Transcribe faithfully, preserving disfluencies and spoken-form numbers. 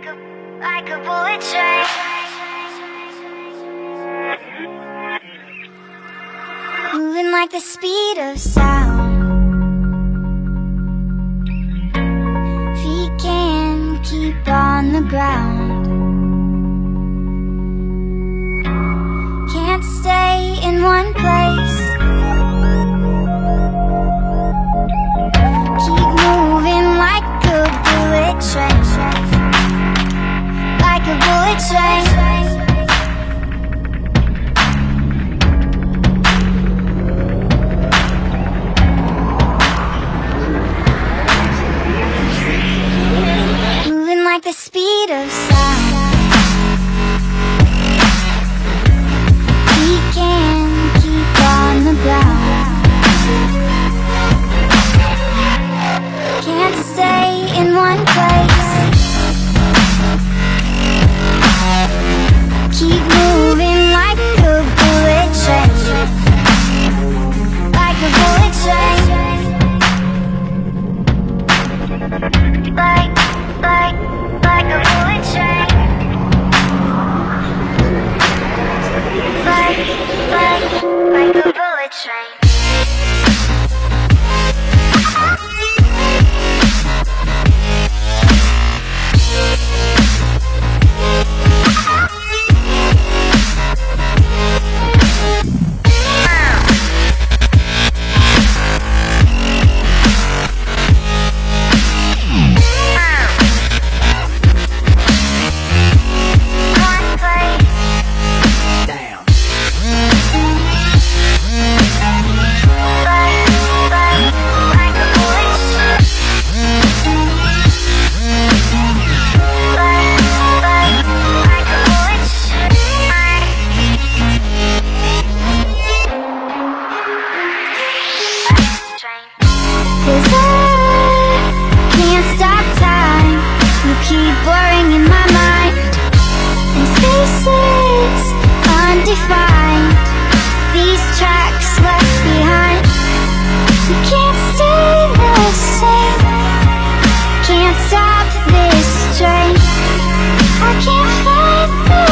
like a, like a bullet train. Moving like the speed of sound. Feet can't keep on the ground. Can't stay in one place. Keep moving like a bullet train. Like a bullet train. Like the speed of sound. We can't keep on the ground. Can't stay in one place. Keep moving like a bullet train. Like a bullet train. Like, like Like a bullet train. Like, like, like a bullet train. Cause I can't stop time. You keep blurring in my mind. And spaces undefined. These tracks left behind. You can't stay the same. Can't stop this train. I can't find the